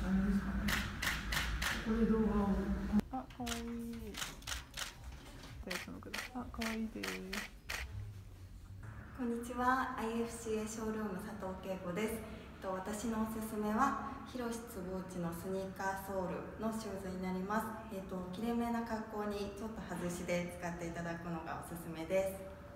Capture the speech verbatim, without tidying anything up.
れですかね。ここで動画を。 あ、かわいい。あ、かわいいです。 こんにちは、アイエフシーエー ショールーム佐藤恵子です。私のおすすめは広質ボーチのスニーカーソールのシューズになります。えっと、きれいめな格好にちょっと外しで使っていただくのがおすすめです。